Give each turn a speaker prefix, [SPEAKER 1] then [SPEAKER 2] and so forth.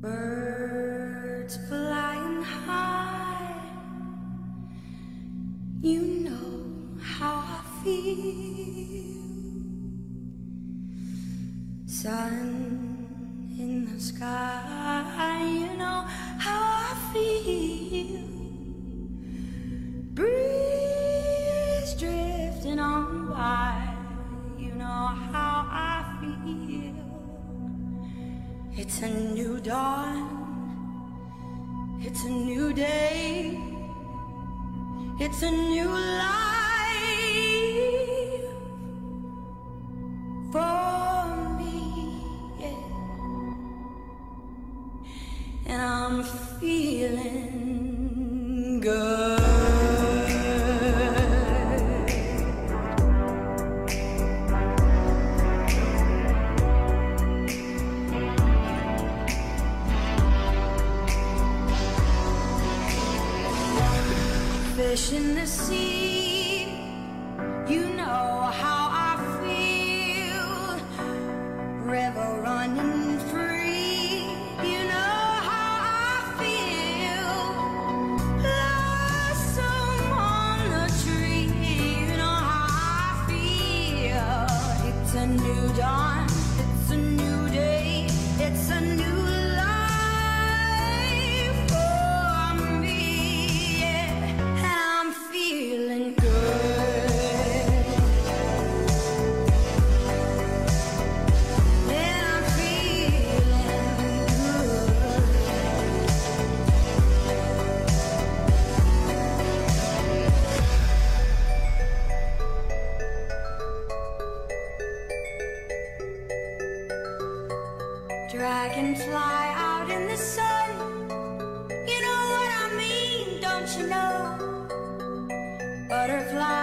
[SPEAKER 1] Birds flying high, you know how I feel. Sun in the sky, you know how I feel. Breeze drifting on by, you know how I feel. It's a new dawn, it's a new day, it's a new life for me, yeah. And I'm feeling good. Fish in the sea, you know how I feel. River running free, you know how I feel. Blossom on the tree, you know how I feel. It's a new dawn, it's a new day, it's a new dragonfly out in the sun, you know what I mean, don't you know? Butterfly